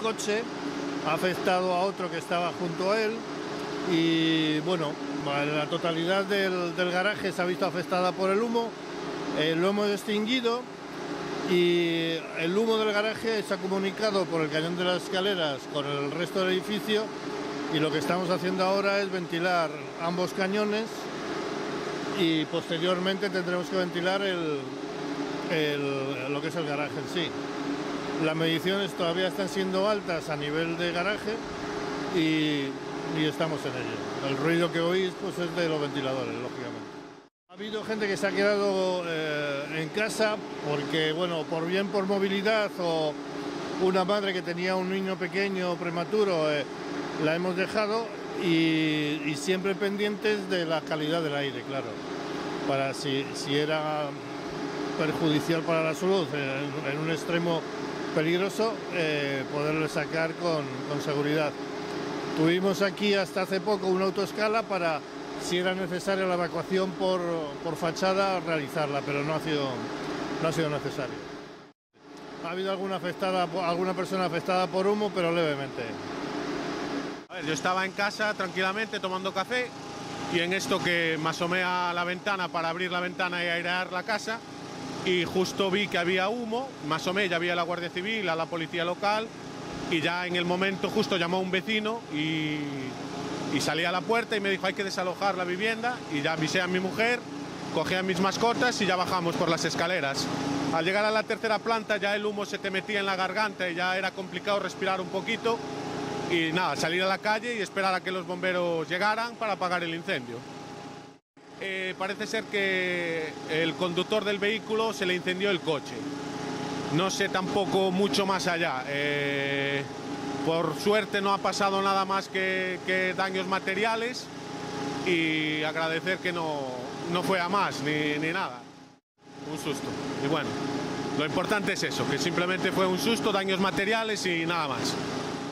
coche, ha afectado a otro que estaba junto a él y bueno, la totalidad del garaje se ha visto afectada por el humo. Lo hemos extinguido y el humo del garaje se ha comunicado por el cañón de las escaleras con el resto del edificio y lo que estamos haciendo ahora es ventilar ambos cañones y posteriormente tendremos que ventilar lo que es el garaje en sí. Las mediciones todavía están siendo altas a nivel de garaje y estamos en ello. El ruido que oís pues es de los ventiladores, lógicamente. Ha habido gente que se ha quedado en casa porque, bueno, por movilidad o una madre que tenía un niño pequeño prematuro, la hemos dejado y siempre pendientes de la calidad del aire, claro, para si era perjudicial para la salud en un extremo peligroso, poderlo sacar con seguridad. Tuvimos aquí hasta hace poco una autoescala para, si era necesaria la evacuación por fachada, realizarla, pero no ha sido necesario. Ha habido alguna persona afectada por humo, pero levemente. A ver, yo estaba en casa tranquilamente tomando café y en esto que me asomé a la ventana para abrir la ventana y airear la casa y justo vi que había humo, me asomé, ya había la Guardia Civil, a la policía local y ya en el momento justo llamó un vecino y salí a la puerta y me dijo hay que desalojar la vivienda y ya avisé a mi mujer, cogí a mis mascotas y ya bajamos por las escaleras. Al llegar a la tercera planta ya el humo se te metía en la garganta y ya era complicado respirar un poquito y nada, salir a la calle y esperar a que los bomberos llegaran para apagar el incendio. Parece ser que el conductor del vehículo se le incendió el coche. No sé tampoco mucho más allá. Por suerte no ha pasado nada más que daños materiales y agradecer que no fue a más ni nada. Un susto. Y bueno, lo importante es eso, que simplemente fue un susto, daños materiales y nada más.